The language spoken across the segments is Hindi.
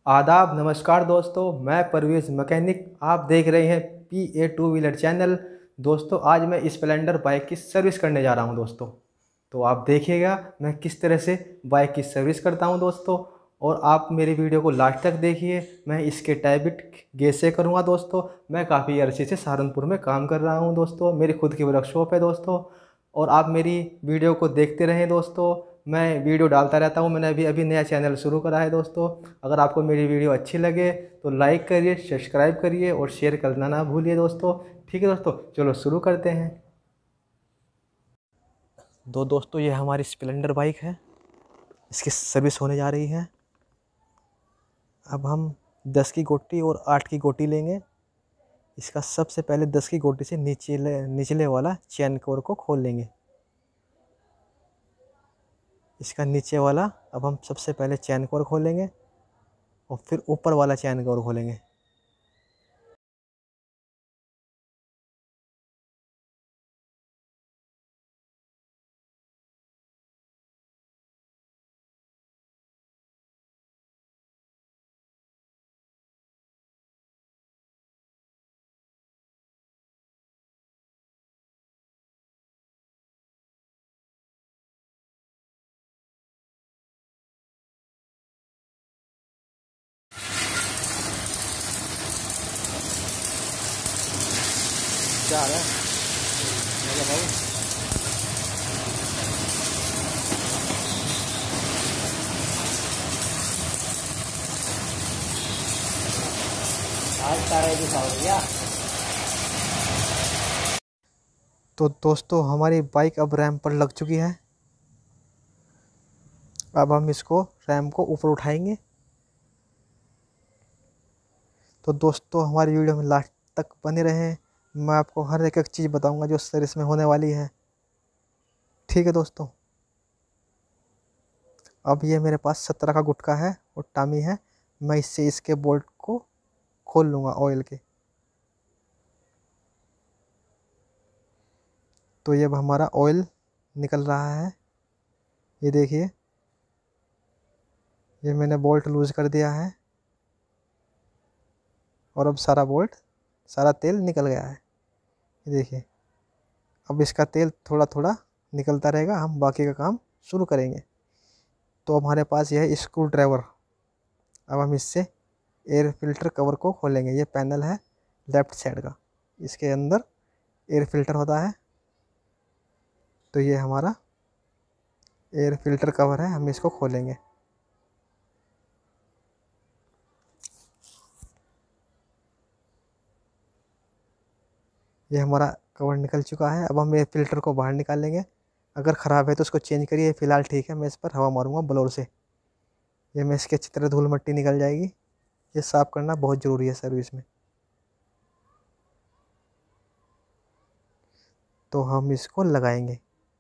आदाब नमस्कार दोस्तों, मैं परवेज़ मैकेनिक। आप देख रहे हैं PA टू व्हीलर चैनल। दोस्तों आज मैं स्प्लेंडर बाइक की सर्विस करने जा रहा हूं दोस्तों। तो आप देखिएगा मैं किस तरह से बाइक की सर्विस करता हूं दोस्तों। और आप मेरी वीडियो को लास्ट तक देखिए। मैं इसके टैबिट गेज से करूँगा दोस्तों। मैं काफ़ी अरसे से सहारनपुर में काम कर रहा हूँ दोस्तों। मेरी खुद की वर्कशॉप है दोस्तों। और आप मेरी वीडियो को देखते रहें दोस्तों। मैं वीडियो डालता रहता हूँ। मैंने अभी अभी नया चैनल शुरू करा है दोस्तों। अगर आपको मेरी वीडियो अच्छी लगे तो लाइक करिए, सब्सक्राइब करिए और शेयर करना ना भूलिए दोस्तों। ठीक है दोस्तों, चलो शुरू करते हैं। दोस्तों ये हमारी स्प्लेंडर बाइक है। इसकी सर्विस होने जा रही है। अब हम 10 की गोटी और 8 की गोटी लेंगे। इसका सबसे पहले 10 की गोटी से निचले वाला चैन कवर को खोल लेंगे। इसका नीचे वाला अब हम सबसे पहले चैन कवर खोलेंगे और फिर ऊपर वाला चैन कवर खोलेंगे। क्या है भाई? आज तारा दिखाओ भैया। तो दोस्तों हमारी बाइक अब रैम पर लग चुकी है। अब हम इसको रैम को ऊपर उठाएंगे। तो दोस्तों हमारी वीडियो में लास्ट तक बने रहें। मैं आपको हर एक एक चीज़ बताऊंगा जो सर्विस में होने वाली है। ठीक है दोस्तों। अब ये मेरे पास 17 का गुटका है और टामी है। मैं इससे इसके बोल्ट को खोल लूँगा ऑयल के। तो ये अब हमारा ऑयल निकल रहा है। ये देखिए, ये मैंने बोल्ट लूज़ कर दिया है और अब सारा तेल निकल गया है। ये देखिए, अब इसका तेल थोड़ा थोड़ा निकलता रहेगा। हम बाकी का काम शुरू करेंगे। तो हमारे पास यह है स्क्रू ड्राइवर। अब हम इससे एयर फिल्टर कवर को खोलेंगे। ये पैनल है लेफ़्ट साइड का, इसके अंदर एयर फिल्टर होता है। तो ये हमारा एयर फिल्टर कवर है, हम इसको खोलेंगे। ये हमारा कवर निकल चुका है। अब हम एयर फिल्टर को बाहर निकालेंगे। अगर ख़राब है तो उसको चेंज करिए। फ़िलहाल ठीक है, मैं इस पर हवा मारूंगा ब्लोअर से। ये में इसकी अच्छी तरह धूल मिट्टी निकल जाएगी। ये साफ़ करना बहुत ज़रूरी है सर्विस में। तो हम इसको लगाएंगे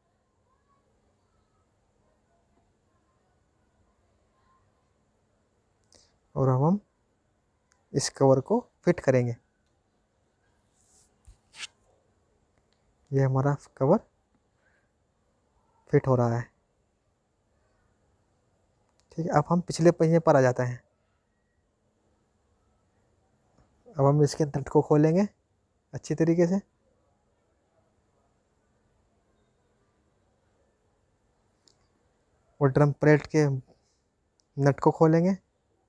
और अब हम इस कवर को फिट करेंगे। ये हमारा कवर फिट हो रहा है। ठीक है, अब हम पिछले पहिए पर आ जाते हैं। अब हम इसके नट को खोलेंगे अच्छी तरीके से। और ड्रम प्लेट के नट को खोलेंगे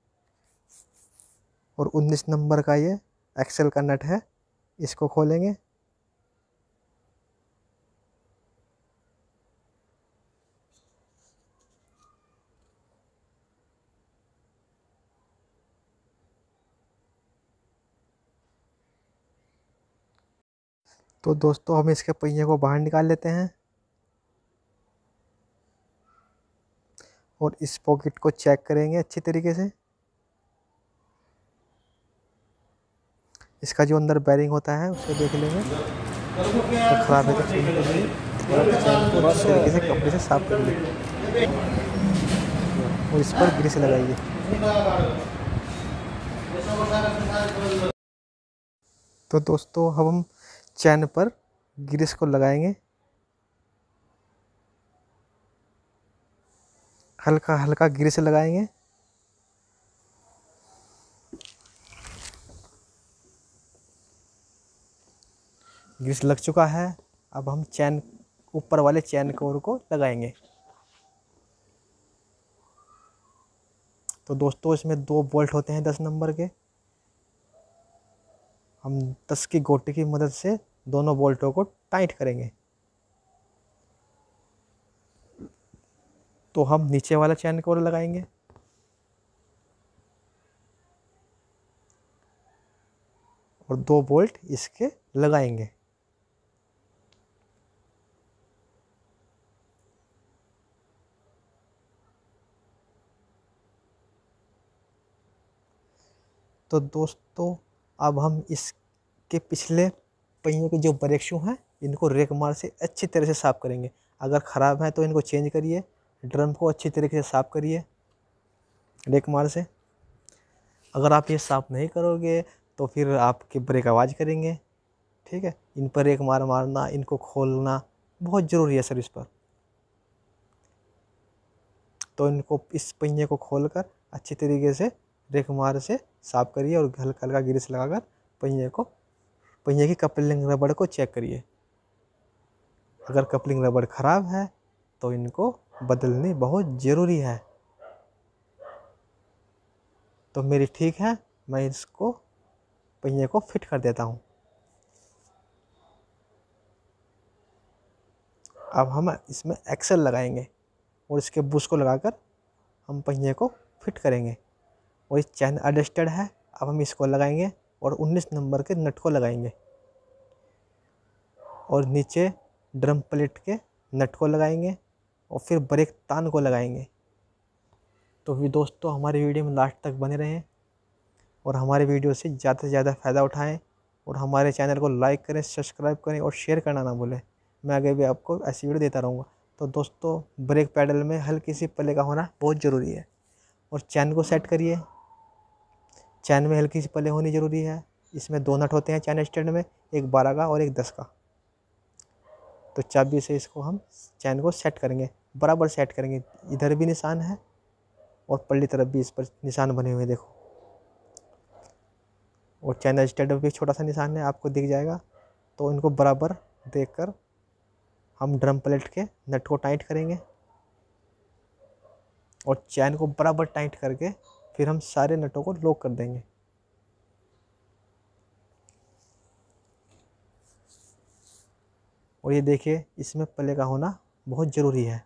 और 19 नंबर का ये एक्सेल का नट है, इसको खोलेंगे। तो दोस्तों हम इसके पहिए को बाहर निकाल लेते हैं और इस पॉकेट को चेक करेंगे अच्छी तरीके से। इसका जो अंदर बैरिंग होता है उसे देख लेंगे। अगर ख़राब है तो चेंज करिए और चैन को अच्छी तरीके से कपड़े से साफ करिए और इस पर ग्रीस लगाइए। तो दोस्तों अब हम चैन पर ग्रीस को लगाएंगे। हल्का हल्का ग्रीस लगाएंगे। ग्रीस लग चुका है। अब हम चैन, ऊपर वाले चैन कवर को लगाएंगे। तो दोस्तों इसमें 2 बोल्ट होते हैं 10 नंबर के। हम 10 की गोटी की मदद से दोनों बोल्टों को टाइट करेंगे। तो हम नीचे वाला चैन कवर लगाएंगे और 2 बोल्ट इसके लगाएंगे। तो दोस्तों अब हम इसके पिछले पहिए के जो ब्रेक शू हैं इनको रेक मार से अच्छी तरह से साफ़ करेंगे। अगर ख़राब है तो इनको चेंज करिए। ड्रम को अच्छी तरीके से साफ़ करिए रेक मार से। अगर आप ये साफ़ नहीं करोगे तो फिर आपके ब्रेक आवाज़ करेंगे। ठीक है, इन पर रेक मार मारना, इनको खोलना बहुत ज़रूरी है सर्विस पर। तो इनको, इस पहिए को खोलकर अच्छी तरीके से रेक मार से साफ़ करिए और हल्का हल्का ग्रीस लगाकर पहिए की कपलिंग रबड़ को चेक करिए। अगर कपलिंग रबड़ ख़राब है तो इनको बदलनी बहुत ज़रूरी है। तो मेरी ठीक है, मैं इसको पहिए को फिट कर देता हूँ। अब हम इसमें एक्सल लगाएंगे और इसके बुश को लगाकर हम पहिए को फिट करेंगे। और ये चैन एडजस्टेड है, अब हम इसको लगाएंगे और 19 नंबर के नट को लगाएंगे और नीचे ड्रम प्लेट के नट को लगाएंगे और फिर ब्रेक तान को लगाएंगे। तो भी दोस्तों हमारे वीडियो में लास्ट तक बने रहें और हमारे वीडियो से ज़्यादा फ़ायदा उठाएं और हमारे चैनल को लाइक करें, सब्सक्राइब करें और शेयर करना ना भूलें। मैं आगे भी आपको ऐसी वीडियो देता रहूँगा। तो दोस्तों ब्रेक पैडल में हल्की सी पल्ले का होना बहुत ज़रूरी है। और चैन को सेट करिए। चैन में हल्की सी पल्ले होनी ज़रूरी है। इसमें 2 नट होते हैं चैन स्टैंड में, एक 12 का और एक 10 का। तो चाबी से इसको हम चैन को सेट करेंगे, बराबर सेट करेंगे। इधर भी निशान है और पल्ली तरफ भी इस पर निशान बने हुए देखो। और चैन स्टैंड में भी छोटा सा निशान है, आपको दिख जाएगा। तो इनको बराबर देखकर हम ड्रम प्लेट के नट को टाइट करेंगे और चैन को बराबर टाइट करके फिर हम सारे नटों को लॉक कर देंगे। और ये देखिए इसमें पल्ले का होना बहुत ज़रूरी है।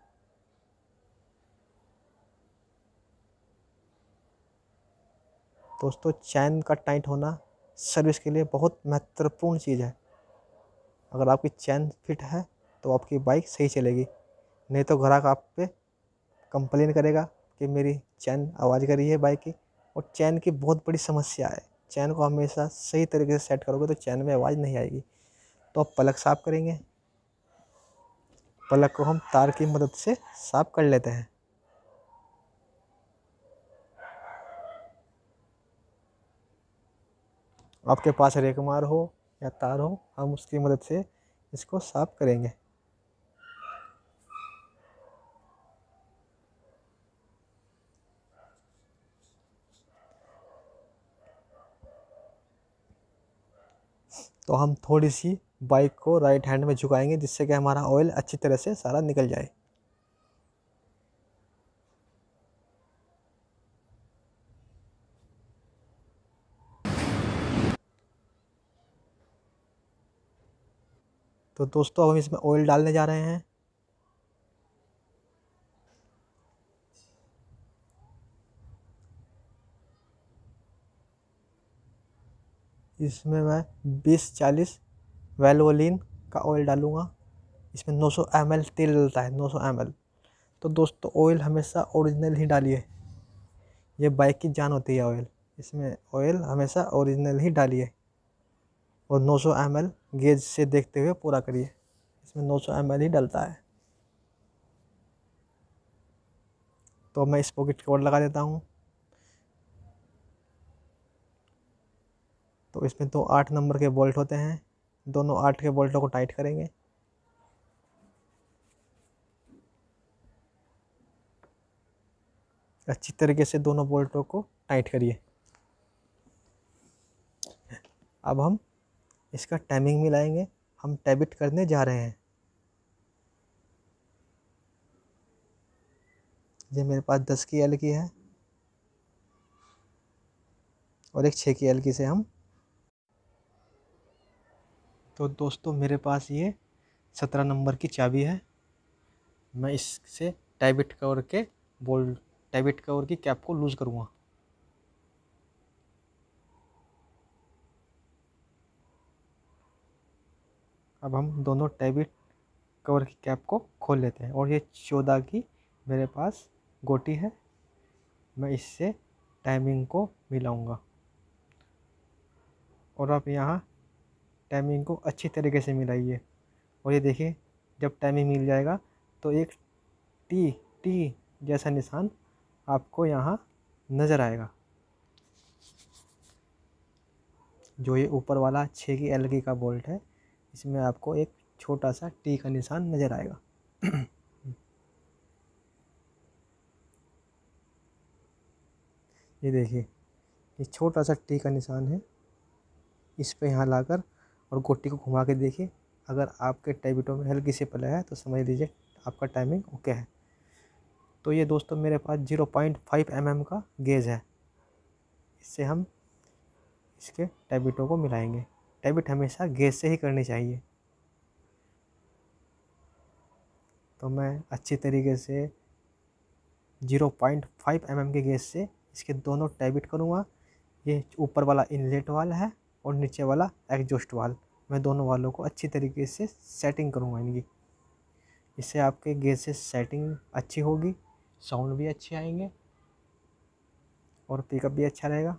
दोस्तों चैन का टाइट होना सर्विस के लिए बहुत महत्वपूर्ण चीज़ है। अगर आपकी चैन फिट है तो आपकी बाइक सही चलेगी, नहीं तो ग्राहक आप पे कंप्लेन करेगा कि मेरी चैन आवाज़ कर रही है बाइक की। और चैन की बहुत बड़ी समस्या है। चैन को हमेशा सही तरीके से सेट करोगे तो चैन में आवाज़ नहीं आएगी। तो आप प्लग साफ़ करेंगे। प्लग को हम तार की मदद से साफ़ कर लेते हैं। आपके पास रेकमार हो या तार हो, हम उसकी मदद से इसको साफ़ करेंगे। तो हम थोड़ी सी बाइक को राइट हैंड में झुकाएंगे जिससे कि हमारा ऑयल अच्छी तरह से सारा निकल जाए। तो दोस्तों अब हम इसमें ऑयल डालने जा रहे हैं। इसमें मैं 20-40 वैल्वोलिन का ऑयल डालूँगा। इसमें 900 ml तेल डलता है, 900 ml। तो दोस्तों ऑयल हमेशा ओरिजिनल ही डालिए, ये बाइक की जान होती है ऑयल। इसमें ऑयल हमेशा ओरिजिनल ही डालिए और 900 ml गेज से देखते हुए पूरा करिए। इसमें 900 ml ही डलता है। तो मैं स्पॉकेट कवर लगा देता हूँ। तो इसमें तो 8 नंबर के बोल्ट होते हैं, दोनों 8 के बोल्टों को टाइट करेंगे। अच्छी तरीके से दोनों बोल्टों को टाइट करिए। अब हम इसका टाइमिंग मिलाएंगे। हम टैबिट करने जा रहे हैं। ये मेरे पास 10 की एल की है और एक 6 की एल की से हम। तो दोस्तों मेरे पास ये 17 नंबर की चाबी है। मैं इससे टैबिट कवर के बोल्ट टैबिट कवर की कैप को लूज़ करूँगा। अब हम दोनों टैबिट कवर की कैप को खोल लेते हैं और ये 14 की मेरे पास गोटी है। मैं इससे टाइमिंग को मिलाऊंगा और आप यहाँ टाइमिंग को अच्छी तरीके से मिलाइए। और ये देखिए, जब टाइमिंग मिल जाएगा तो एक टी टी जैसा निशान आपको यहाँ नज़र आएगा। जो ये ऊपर वाला 6 की एल का बोल्ट है, इसमें आपको एक छोटा सा टी का निशान नज़र आएगा। ये देखिए, ये छोटा सा टी का निशान है। इस पे यहाँ लाकर और गोटी को घुमा के देखिए, अगर आपके टैबिटों में हल्की सी प्ले है तो समझ लीजिए आपका टाइमिंग ओके है। तो ये दोस्तों मेरे पास 0.5 mm का गेज है। इससे हम इसके टैबिटों को मिलाएंगे। टैबिट हमेशा गेज से ही करनी चाहिए। तो मैं अच्छी तरीके से 0.5 mm के गेज से इसके दोनों टैबिट करूँगा। ये ऊपर वाला इनलेट वाल है और नीचे वाला एग्जॉस्ट वाल। मैं दोनों वालों को अच्छी तरीके से सेटिंग करूँगा इनकी। इससे आपके गेज से सेटिंग अच्छी होगी, साउंड भी अच्छे आएंगे और पिकअप भी अच्छा रहेगा।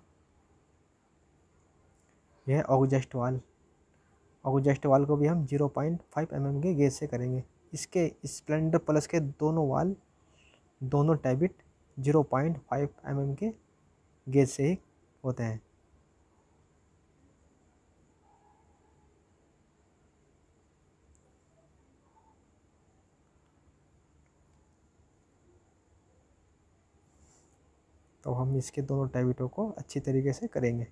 यह है एग्जॉस्ट वाल। एग्जॉस्ट वाल को भी हम 0.5 mm के गेज से करेंगे। इसके स्प्लेंडर प्लस के दोनों वाल, दोनों टैबिट 0.5 mm के गेज से ही होते हैं। तो हम इसके दोनों टैबिटों को अच्छी तरीके से करेंगे।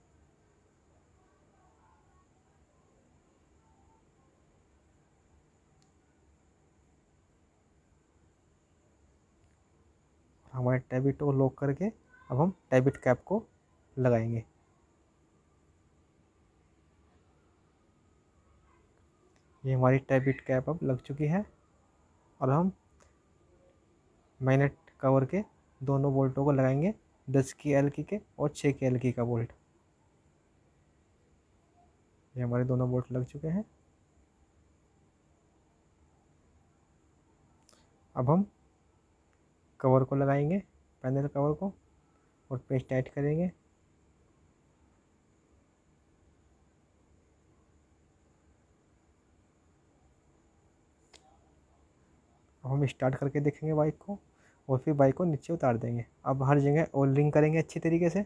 हमारे टैबिट को लॉक करके अब हम टैबिट कैप को लगाएंगे। ये हमारी टैबिट कैप अब लग चुकी है और हम मैग्नेट कवर के दोनों बोल्टों को लगाएंगे, 10 की एल की के और 6 की एल की का बोल्ट। ये हमारे दोनों बोल्ट लग चुके हैं। अब हम कवर को लगाएंगे, पैनल कवर को, और पेस्ट टाइट करेंगे। अब हम स्टार्ट करके देखेंगे बाइक को और फिर बाइक को नीचे उतार देंगे। अब हर जगह ऑयलिंग करेंगे अच्छी तरीके से।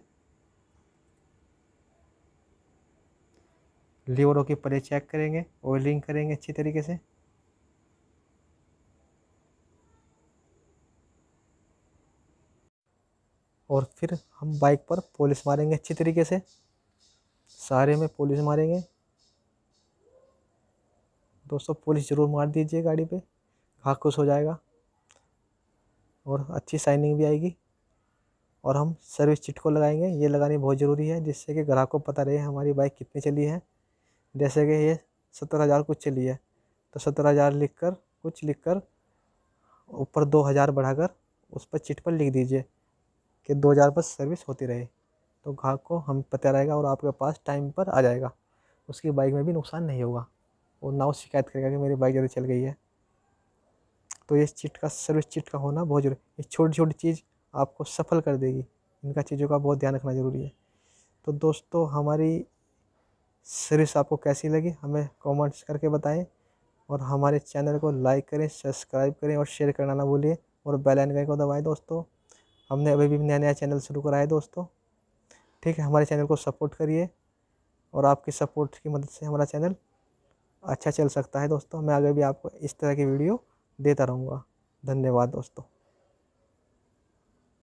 लीवरों की पले चेक करेंगे, ऑयलिंग करेंगे अच्छी तरीके से। और फिर हम बाइक पर पॉलिश मारेंगे अच्छी तरीके से, सारे में पॉलिश मारेंगे। दोस्तों पॉलिश ज़रूर मार दीजिए गाड़ी पे, घास खुश हो जाएगा और अच्छी शाइनिंग भी आएगी। और हम सर्विस चिट को लगाएंगे, ये लगानी बहुत ज़रूरी है जिससे कि ग्राहक को पता रहे हमारी बाइक कितनी चली है। जैसे कि ये 70,000 कुछ चली है तो 70,000 लिख कर ऊपर 2,000 बढ़ाकर उस पर चिट पर लिख दीजिए कि 2,000 पर सर्विस होती रहे। तो ग्राहक को हम पता रहेगा और आपके पास टाइम पर आ जाएगा। उसकी बाइक में भी नुकसान नहीं होगा और ना वो शिकायत करेगा कि मेरी बाइक ज़्यादा चल गई है। तो ये चिट का, सर्विस चिट का होना बहुत जरूरी। ये छोटी छोटी चीज़ आपको सफल कर देगी। इनका चीज़ों का बहुत ध्यान रखना ज़रूरी है। तो दोस्तों हमारी सर्विस आपको कैसी लगी हमें कमेंट्स करके बताएं और हमारे चैनल को लाइक करें, सब्सक्राइब करें और शेयर करना ना भूलिए और बेल आइकन को दबाएं। दोस्तों हमने अभी भी नया नया चैनल शुरू करा है दोस्तों, ठीक है। हमारे चैनल को सपोर्ट करिए और आपकी सपोर्ट की मदद से हमारा चैनल अच्छा चल सकता है। दोस्तों मैं आगे भी आपको इस तरह की वीडियो देता रहूँगा। धन्यवाद दोस्तों।